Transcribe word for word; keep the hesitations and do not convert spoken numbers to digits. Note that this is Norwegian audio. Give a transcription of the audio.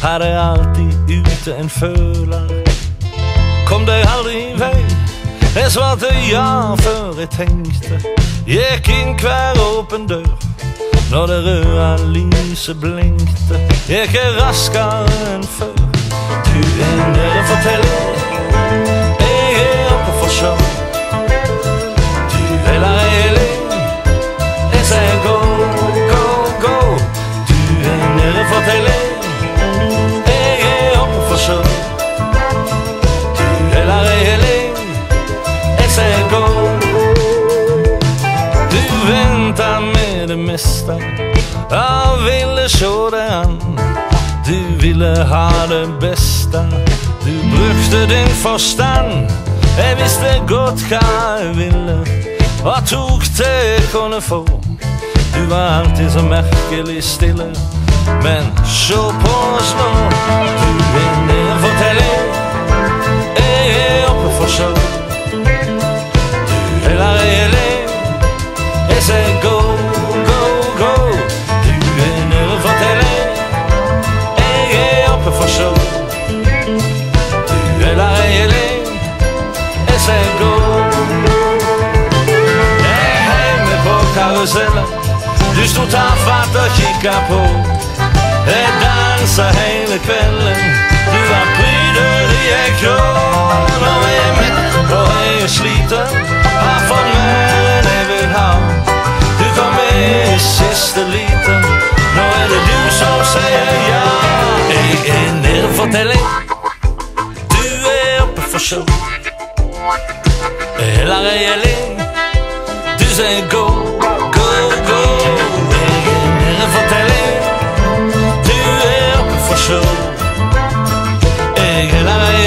hadde alltid ute en føler. Kom deg aldri i vei. Jeg svarte ja før jeg tenkte. Gikk inn hver åpen dør når det røde lyset blinkte. Gikk jeg raskere enn før. Du er nede for telling, jeg er oppe for show. Du er der eiling, jeg sier gå, gå, gå. Du er nede for telling, jeg er oppe for show. Du er der eiling, jeg sier gå. Du ventet med det meste, jeg ville se deg an. Du ville ha det beste, du brukte din forstand. Jeg visste godt hva jeg ville, hva tok til jeg kunne få. Du var alltid så merkelig stille, men se på oss nå. Du er nede for telling, jeg er oppe for show. Du er der eiling, jeg sier gå, gå, gå. Du er nede for telling, jeg er oppe for show. Du er der eiling, jeg sier gå. Jeg er med på karusellen, du stod tafatt og kikket på. Jeg danset hele kvelden, du var prydelig jeg grå. Nå er jeg mett og jeg er sliten, har fått mer enn jeg vil ha. Du kom med i siste liten, nå er det du som sier ja. Jeg er nede for telling, du er oppe for show. Eller eiling, du sier gå, gå, gå. Jeg er nede for telling, du er oppe for show. Jeg er der